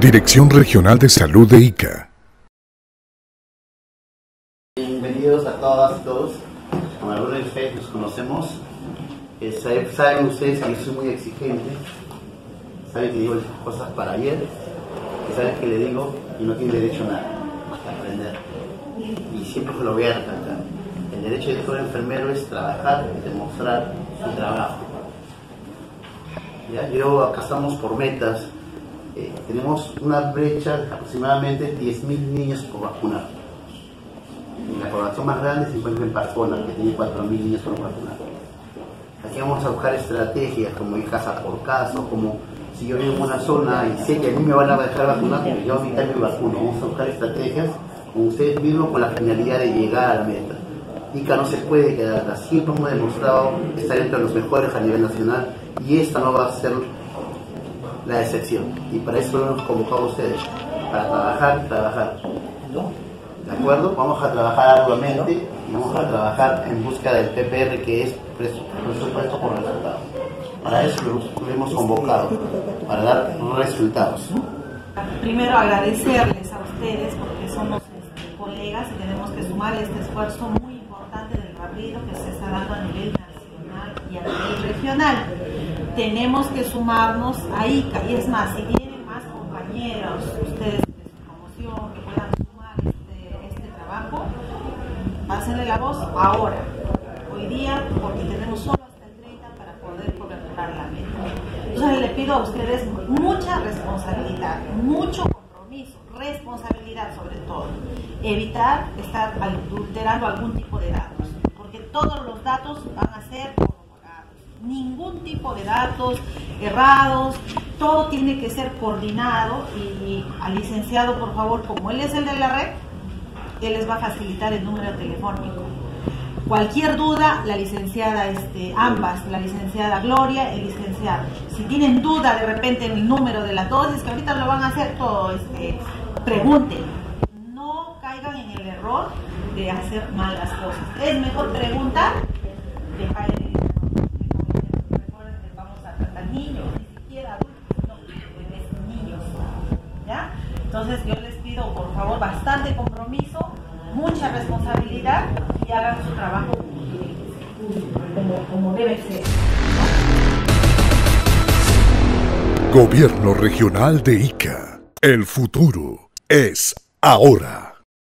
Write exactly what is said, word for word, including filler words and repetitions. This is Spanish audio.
Dirección Regional de Salud de Ica. Bienvenidos a todas y todos. Con algunos de ustedes nos conocemos. Eh, saben ustedes que yo soy muy exigente. Saben que digo cosas para ayer. Y saben que le digo y no tiene derecho a nada, a aprender. Y siempre se lo voy a recalcar. El derecho de todo enfermero es trabajar y demostrar su trabajo. ¿Ya? Yo acá estamos por metas. Eh, tenemos una brecha de aproximadamente diez mil niños por vacunar. Y la población más grande se encuentra en Pascona, que tiene cuatro mil niños por vacunar. Aquí vamos a buscar estrategias como ir casa por casa, como si yo vivo en una zona y sé que a mí me van a dejar vacunar, porque yo ahorita me vacuno. Vamos a buscar estrategias con ustedes mismos con la finalidad de llegar a la meta. Ica no se puede quedar atrás. Siempre hemos demostrado estar entre los mejores a nivel nacional y esta no va a ser la excepción. Y para eso lo hemos convocado a ustedes, para trabajar, trabajar. ¿De acuerdo? Vamos a trabajar arduamente y vamos a trabajar en busca del P P R, que es presupuesto por resultados. Para eso lo hemos convocado, para dar resultados. Primero agradecerles a ustedes porque somos este, colegas y tenemos que sumar este esfuerzo muy importante del barrido que se está dando a nivel nacional y a nivel regional. Tenemos que sumarnos a Ica, y es más, si tienen más compañeros, ustedes de su promoción, que puedan sumar este, este trabajo, pásenle la voz ahora, hoy día, porque tenemos solo hasta el treinta para poder coberturar la meta. Entonces le pido a ustedes mucha responsabilidad, mucho compromiso, responsabilidad sobre todo. Evitar estar adulterando algún tipo de datos, porque todos los datos van a ser ningún tipo de datos errados, todo tiene que ser coordinado y al licenciado, por favor, como él es el de la red, él les va a facilitar el número telefónico. Cualquier duda, la licenciada, este, ambas, la licenciada Gloria, el licenciado. Si tienen duda de repente en el número de la dosis, que ahorita lo van a hacer todo, este, pregunten. No caigan en el error de hacer mal las cosas. Es mejor preguntar que caer en niños, ni siquiera adultos, no, bebés, niños, ¿ya? Entonces yo les pido por favor bastante compromiso, mucha responsabilidad y hagan su trabajo como, como debe ser. Gobierno Regional de Ica. El futuro es ahora.